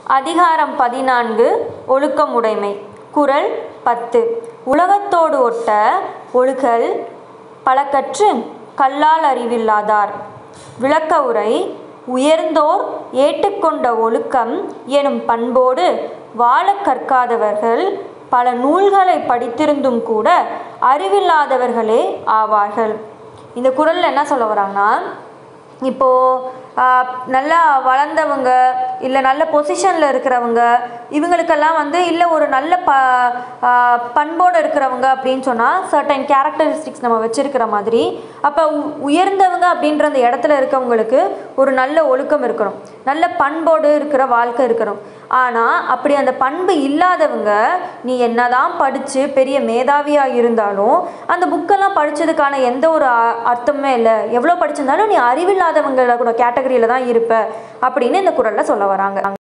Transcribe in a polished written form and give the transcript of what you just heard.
அதிகாரம் 14 ஒழுக்கமுடைமை. குறள் 10. உலகத்தோடு ஒட்ட ஒழுகல் பலகற்று கல்லால் அறிவில்லாதார். விளக்க உரை. உயர்ந்தோர் ஏற்றுக்கொண்ட ஒழுக்கம் எனும் பண்போடு வாழக் கற்காதவர்கள் பல நூல்களை படித்திருந்தும் கூட அறிவில்லாதவர்களே ஆவார்கள். இந்த குறளில் என்ன சொல்ல வராங்கன்னா, இப்போது நல்லா வளர்ந்தவங்க இல்லை நல்ல பொசிஷனில் இருக்கிறவங்க இவங்களுக்கெல்லாம் இல்லை ஒரு நல்ல பண்போடு இருக்கிறவங்க அப்படின்னு சொன்னால் சர்டைன் கேரக்டரிஸ்டிக்ஸ் நம்ம வச்சுருக்கிற மாதிரி, அப்போ உயர்ந்தவங்க அப்படின்ற அந்த இடத்துல இருக்கவங்களுக்கு ஒரு நல்ல ஒழுக்கம் இருக்கணும், நல்ல பண்போடு இருக்கிற வாழ்க்கை இருக்கணும். ஆனால் அப்படி அந்த பண்பு இல்லாதவங்க நீ என்னதான் படித்து பெரிய மேதாவியாக இருந்தாலும் அந்த புக்கெல்லாம் படித்ததுக்கான எந்த ஒரு அர்த்தமே இல்லை, எவ்வளோ படிச்சிருந்தாலும் நீ அறிவில்லாதவங்களோட கேட்டகரியில் தான் இருப்ப அப்படின்னு இந்த குறளில் சொல்ல வராங்க.